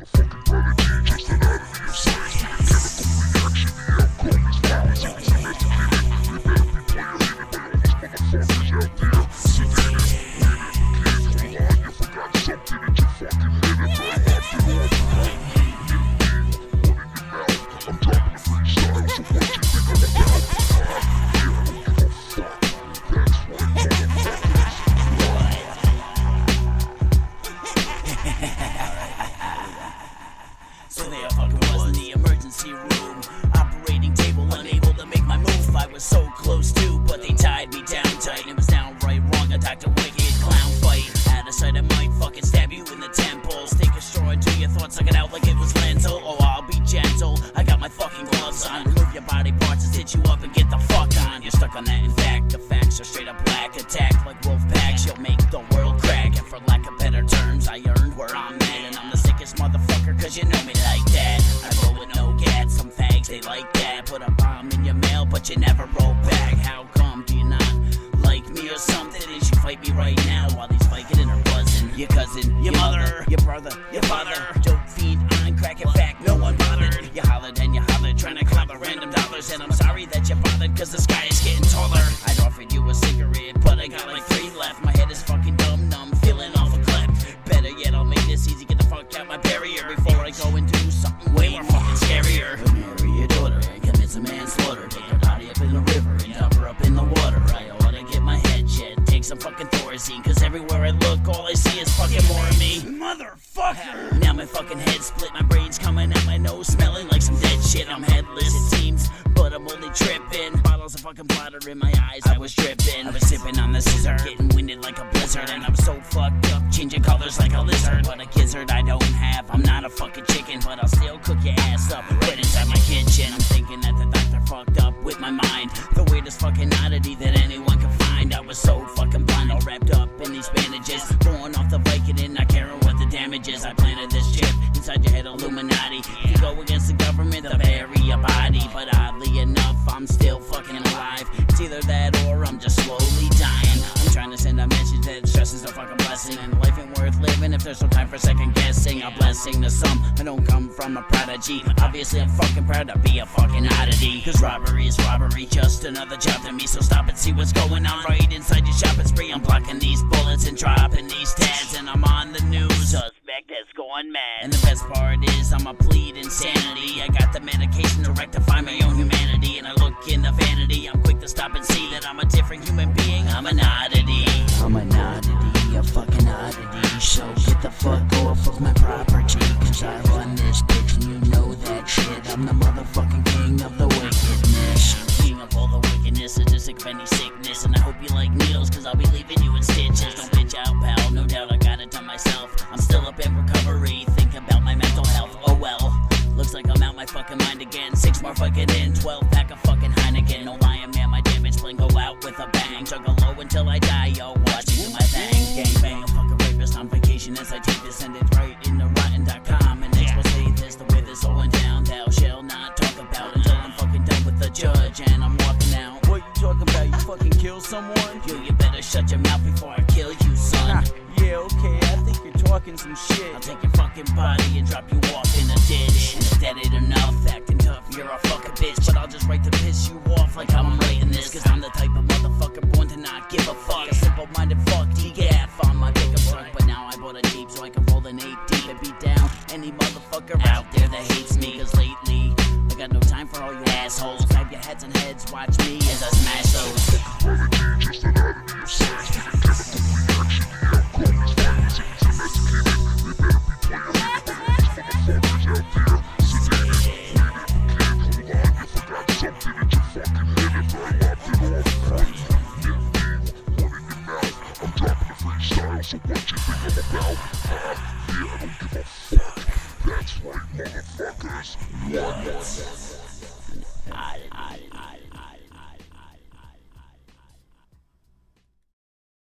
So there fucking was in the emergency room, operating table, unable to make my move. I was so close to, but they tied me down tight. It was downright wrong, a Dr. Wicked clown fight. Out of sight, I might fucking stab you in the temples. Take a straw into your thoughts, suck it out like it was lentil. Oh, I'll be gentle, I got my fucking gloves on. Remove your body parts and stitch you up and get the fuck on. You're stuck on that, in fact, the facts are straight up black. Attack like wolf packs, you'll make the world crack. And for lack of better terms, I earned where I'm at. And I'm the sickest motherfucker, cause you know me like that. I roll with no gas, some fags, they like that. Put a bomb in your mail, but you never roll back. How come, do you not like me or something? Is you fight me right now while these Vicodin are buzzing? Your cousin, your mother, your brother, your father. Dope fiend on crack, in fact, no one bothered. You hollered and you hollered, trying to clobber random dollars. And I'm sorry that you bothered, cause the sky is getting taller. I'd offered you a cigarette, but I got like 3 left. My head is fucking numb, feeling awful clapped. Better yet, I'll make this easy, get the fuck out my barrier before I go and do something way more fucking scarier. Marry your daughter and commit some manslaughter. Take her body up in the river and dump her up in the water. I ought to get my head shed, take some fucking Thorazine, cause everywhere I look, all I see is fucking more of me. Motherfucker! Now my fucking head split, my brain's coming out my nose, smelling like some dead shit. I'm headless, it seems, but I'm only tripping. Bottles of fucking bladder in my eyes, I was dripping. I was sipping on the scissor, getting winded like a blizzard. And I'm so fucked up, changing colors like a lizard. But a gizzard I don't have, I'm not a fucking chicken, but I'll still cook your ass up right inside my kitchen. I'm thinking that the doctor fucked up with my mind, the weirdest fucking oddity that anyone can find. I was so fucking blind, all wrapped up in these bandages, going off the Vicodin, not caring what the damage is. I planted this chip inside your head, Illuminati. If you go against the government, they'll bury your body. But oddly enough, I'm still fucking alive. It's either that or I'm just slowly dying. I'm trying to send a message that stress is a fucking blessing, and life ain't worth living if there's no time for second guessing. A blessing to some, I don't come from a prodigy. Obviously I'm fucking proud to be a fucking oddity, cause robbery is robbery, just another job to me. So stop and see what's going on right inside your shopping spree. I'm blocking these bullets and dropping these tags, and I'm on the news. Suspect that's going mad. And the best part is I'ma plead insanity. I got the medication to rectify my own humanity, and I look in the vanity. I'm quick to stop and see that I'm a different human being. I'm an oddity. I'm an oddity, a fucking oddity. So get the fuck off of my property, cause I run this bitch and you know that shit. I'm the motherfucking king of the wickedness. King of all the wickedness, sadistic of any sickness. And I hope you like needles, cause I'll be leaving you in stitches. Don't bitch out, pal, no doubt I got it done myself. I'm still up in recovery, think about my mental health. Oh well, looks like I'm out my fucking mind again. 6 more fucking in, 12 pack of fucking Heineken. No lying, man, my damage plan go out with a bang. Juggle low until I die, yo, watching do my thing. Gang bang, I'm fucking rapist on vacation as I take this, send it right into rotten.com. And next we'll say this, the way this all went down, thou shall not talk about until I'm fucking done with the judge and I'm walking out. What you talking about, you fucking kill someone? Yo, you better shut your mouth before I kill you, son. Yeah, okay, I think you're talking some shit. I'll take your fucking body and drop you off in a ditch. And if that ain't enough, acting tough, you're a fucking bitch. But I'll just write to piss you off like how I'm writing this, cause I'm the type of motherfucker born to not give a fuck. A simple-minded fuck, decaf on my pickup truck. But now I bought a Jeep so I can roll an 8 deep and beat down any motherfucker out there that hates me. Cause lately, I got no time for all you assholes. Grab your heads and heads, watch me as I smash those. So what you think I'm about? Yeah, I don't give a fuck. That's right, motherfuckers. What?